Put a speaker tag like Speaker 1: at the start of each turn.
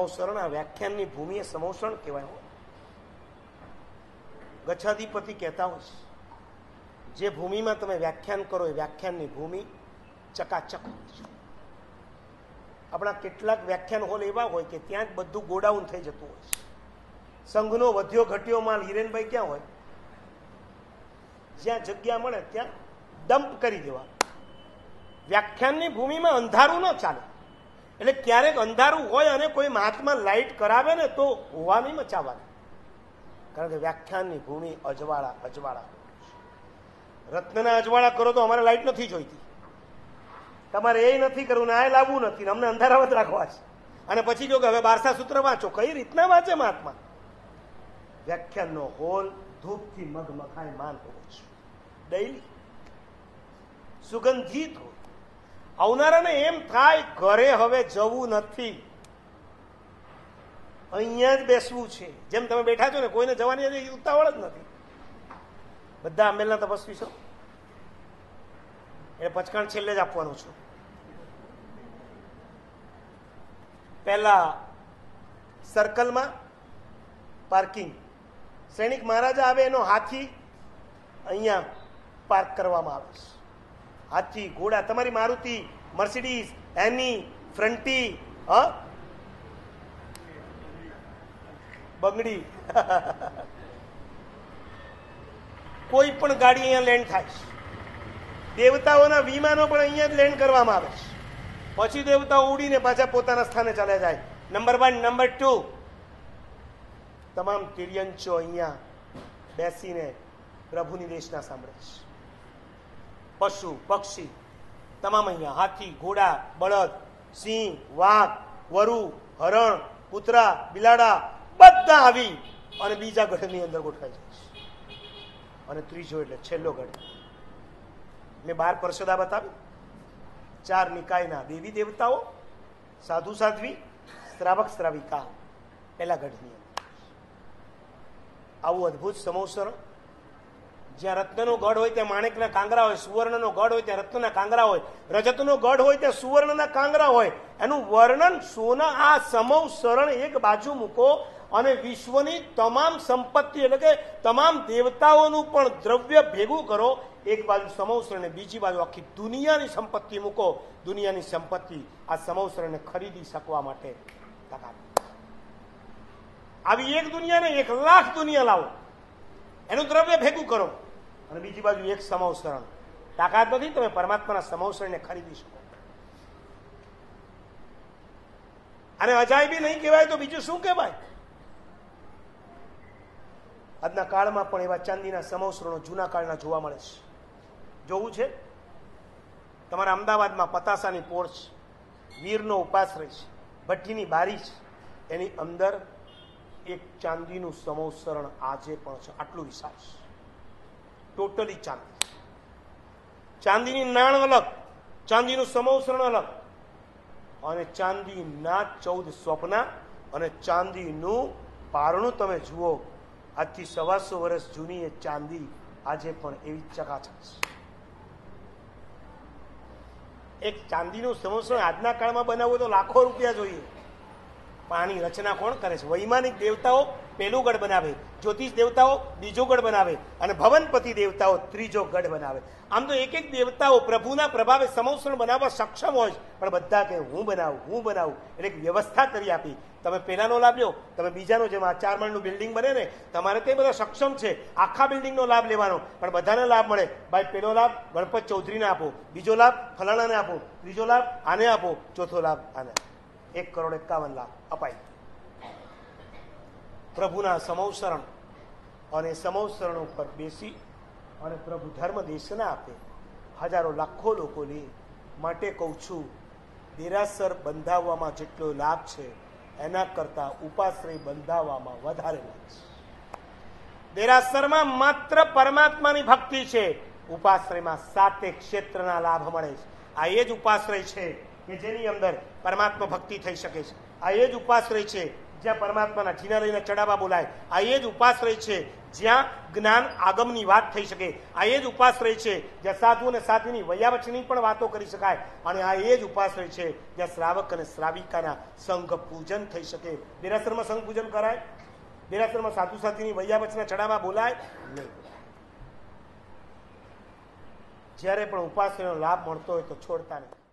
Speaker 1: સમવસરણ, આ વ્યાખ્યાનની ભૂમિ એ સમવસરણ કહેવાય. ગચ્છાધિપતિ કહેતા હોય છે, જે ભૂમિમાં તમે વ્યાખ્યાન કરો એ વ્યાખ્યાનની ભૂમિ ચકાચક હોય છે. આપણા કેટલાક વ્યાખ્યાન હોલ એવા હોય કે ત્યાં જ બધું ગોડાઉન થઈ જતું હોય છે. સંઘનો વધ્યો ઘટ્યો માલ હિરેનભાઈ ક્યાં હોય? જ્યાં જગ્યા મળે ત્યાં ડમ્પ કરી દેવા. વ્યાખ્યાનની ભૂમિમાં અંધારું ન ચાલે. એટલે ક્યારેક અંધારું હોય અને કોઈ મહાત્મા લાઈટ કરાવે ને તો હોવા નહીં મચાવવાની. કારણ કે વ્યાખ્યાનની ભૂમિ અજવાળા અજવાળા. રત્નના અજવાળા કરો તો અમારે લાઈટ નથી જોઈતી, તમારે એ નથી કરવું ને આ લાવવું નથી, અમને અંધારાવત રાખવા છે. અને પછી જો કે હવે 12 સૂત્ર વાંચો, કઈ રીતના વાંચે મહાત્મા? વ્યાખ્યાનનો હોલ ધૂપથી મગમખાય માન હોવો છે, ડેઈલી સુગંધિત હોય. આવનારાને એમ થાય ઘરે હવે જવું નથી, અહીંયા જ બેસવું છે. જેમ તમે બેઠા છો ને, કોઈને જવાની ઉતાવળ જ નથી. બધા અમેલના તપસ્વી છો એટલે પચકાણ છેલ્લે જ આપવાનું છું. પહેલા સર્કલમાં પાર્કિંગ, સૈનિક મહારાજા આવે એનો હાથી અહીંયા પાર્ક કરવામાં આવે છે. હાથી, ઘોડા, તમારી મારુતિ, મર્સિડીઝ, એની, ફ્રન્ટી, બંગડી, કોઈ પણ ગાડી અહીંયા લેન્ડ થાય છે. દેવતાઓના વિમાનો પણ અહીંયા જ લેન્ડ કરવામાં આવે છે. પછી દેવતાઓ ઉડીને પાછા પોતાના સ્થાને ચાલ્યા જાય. નંબર 1, નંબર 2, તમામ તિર્યંચો અહીંયા બેસીને પ્રભુની દેશના સાંભળે છે. પશુ પક્ષી તમામ અહીંયા, હાથી, ઘોડા, બળદ, સિંહ, વાઘ, વરુ, હરણ, કૂતરા, બિલાડા બધા આવી અને બીજા ગઢની અંદર ગોઠવાઈ જાય છે. અને ત્રીજો એટલે છેલ્લો ગઢ. મેં 12 પરસોદા બતાવી. 4 નિકાયના દેવી દેવતાઓ, સાધુ સાધ્વી, શ્રાવક શ્રાવિકા પેલા ગઢની અંદર. આવું અદભુત સમવસરણ. જ્યાં રત્નનો ગઢ હોય ત્યાં માણેકના કાંગરા હોય, સુવર્ણનો ગઢ હોય ત્યાં રત્નના કાંગરા હોય, રજતનો ગઢ હોય ત્યાં સુવર્ણના કાંગરા હોય. એનું વર્ણન સોના. આ સમવસરણ એક બાજુ મૂકો અને વિશ્વની તમામ સંપત્તિ એટલે કે તમામ દેવતાઓનું પણ દ્રવ્ય ભેગું કરો. એક બાજુ સમવસરણને, બીજી બાજુ આખી દુનિયાની સંપત્તિ મૂકો. દુનિયાની સંપત્તિ આ સમવસરણને ખરીદી શકવા માટે આવી એક દુનિયા ને 1 લાખ દુનિયા લાવો, એનું દ્રવ્ય ભેગું કરો. અને બીજી બાજુ એક સમવસરણ. તાકાત નથી તમે પરમાત્માના સમવસરણને ખરીદી શકો. અને અજાયબી નહીં કહેવાય તો બીજું શું કહેવાય? આજના કાળમાં પણ એવા ચાંદીના સમવસરણો જૂના કાળના જોવા મળે છે. જોવું છે? તમારા અમદાવાદમાં પતાસાની પોળ છે, વીરનો ઉપાશ્રય છે, ભઠ્ઠીની બારી છે, એની અંદર એક ચાંદીનું સમવસરણ આજે પણ છે. આટલું વિશાળ છે, ટોટલી ચાંદી. ચાંદીની નાણ અલગ, ચાંદીનું સમવસરણ અલગ, અને ચાંદીના 14 સ્વપ્ના અને ચાંદીનું પારણું તમે જુઓ. આજથી 125 વર્ષ જૂની એ ચાંદી આજે પણ એવી ચકાચક છે. એક ચાંદીનું સમવસરણ આજના કાળમાં બનાવવું તો લાખો રૂપિયા જોઈએ. પણ આની રચના કોણ કરે છે? વૈમાનિક દેવતાઓ પહેલું ગઢ બનાવે, જ્યોતિષ દેવતાઓ બીજો ગઢ બનાવે, અને ભવનપતિ દેવતાઓ ત્રીજો ગઢ બનાવે. આમ તો એક દેવતાઓ પ્રભુના પ્રભાવે સમવસરણ બનાવવા સક્ષમ હોય, પણ બધા કે હું બનાવું એટલે એક વ્યવસ્થા કરી આપી. તમે પહેલાનો લાભ લો, તમે બીજાનો. જેમ આ 4 માળનું બિલ્ડિંગ બને ને, તમારે તે બધા સક્ષમ છે આખા બિલ્ડિંગનો લાભ લેવાનો, પણ બધાને લાભ મળે. ભાઈ પહેલો લાભ ગણપત ચૌધરીને આપો, બીજો લાભ ફલાણાને આપો, ત્રીજો લાભ આને આપો, ચોથો લાભ આને. 1,51,00,000 લાખ અપાય. પ્રભુના સમવસરણ અને સમવસરણ ઉપર બેસી અને પ્રભુ ધર્મ દેશના આપે. હજારો લાખો લોકોને માટે કહું છું, દેરાસર બંધાવવામાં જેટલો લાભ છે એના કરતા ઉપાશ્રય બંધાવવામાં વધારે લાભ છે. દેરાસરમાં માત્ર પરમાત્માની ભક્તિ છે, ઉપાશ્રયમાં 7 ક્ષેત્રના લાભ મળે છે. આ એ જ ઉપાશ્રય છે કે જેની અંદર પરમાત્મા ભક્તિ થઈ શકે છે. આ એ જ ઉપાશ્રય છે જ્યાં પરમાત્માના ઠીના લઈને ચડાવવા બોલાય. આ એ જ ઉપાશ્રય છે જ્યાં જ્ઞાન આગમની વાત થઈ શકે. આ એ જ ઉપાશ્રય છે જ્યાં સાધુ અને સાધ્વીની વૈયાવચની પણ વાતો કરી શકાય. અને આ એ જ ઉપાશ્રય છે જ્યાં શ્રાવક અને શ્રાવિકાના સંઘ પૂજન થઈ શકે. દેરાસરમાં સંઘ પૂજન કરાય? દેરાસરમાં સાધુ સાધ્વીની વૈયાવચના ચડાવવા બોલાય નહીં. જ્યારે પણ ઉપાશ્રયનો લાભ મળતો હોય તો છોડતા નહીં.